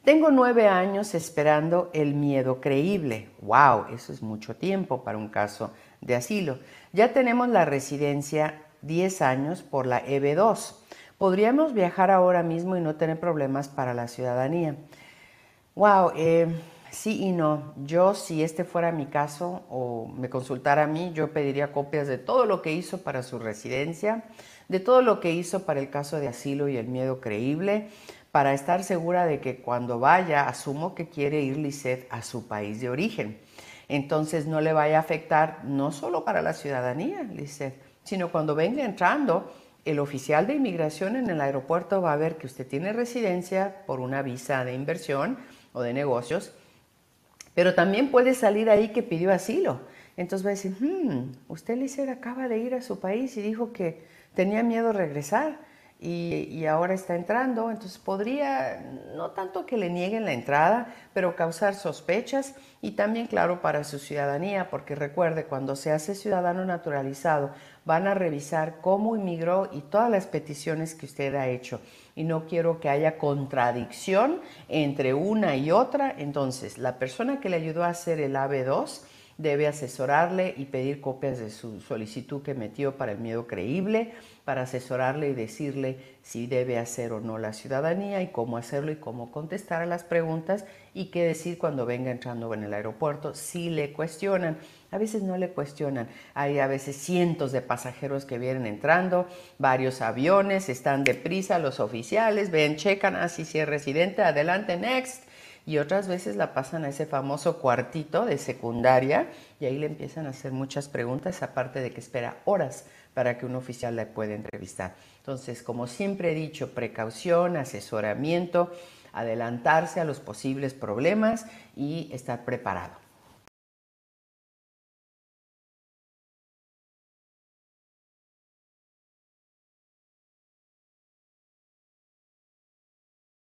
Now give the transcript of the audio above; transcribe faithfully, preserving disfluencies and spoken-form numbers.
Tengo nueve años esperando el miedo creíble. ¡Wow! Eso es mucho tiempo para un caso de asilo. Ya tenemos la residencia diez años por la E B dos. Podríamos viajar ahora mismo y no tener problemas para la ciudadanía. ¡Wow! Eh, sí y no. Yo, si este fuera mi caso o me consultara a mí, yo pediría copias de todo lo que hizo para su residencia, de todo lo que hizo para el caso de asilo y el miedo creíble, para estar segura de que cuando vaya, asumo que quiere ir Lisette a su país de origen. Entonces no le vaya a afectar no solo para la ciudadanía, Lisette, sino cuando venga entrando, el oficial de inmigración en el aeropuerto va a ver que usted tiene residencia por una visa de inversión o de negocios, pero también puede salir ahí que pidió asilo. Entonces va a decir, hmm, usted, Lisette, acaba de ir a su país y dijo que tenía miedo a regresar y, y ahora está entrando. Entonces podría, no tanto que le nieguen la entrada, pero causar sospechas y también, claro, para su ciudadanía, porque recuerde, cuando se hace ciudadano naturalizado, van a revisar cómo inmigró y todas las peticiones que usted ha hecho. Y no quiero que haya contradicción entre una y otra. Entonces, la persona que le ayudó a hacer el A B dos debe asesorarle y pedir copias de su solicitud que metió para el miedo creíble, para asesorarle y decirle si debe hacer o no la ciudadanía y cómo hacerlo y cómo contestar a las preguntas y qué decir cuando venga entrando en el aeropuerto si le cuestionan. A veces no le cuestionan, hay a veces cientos de pasajeros que vienen entrando, varios aviones, están deprisa los oficiales, ven, checan, así si es residente, adelante, next. Y otras veces la pasan a ese famoso cuartito de secundaria y ahí le empiezan a hacer muchas preguntas, aparte de que espera horas para que un oficial la pueda entrevistar. Entonces, como siempre he dicho, precaución, asesoramiento, adelantarse a los posibles problemas y estar preparado.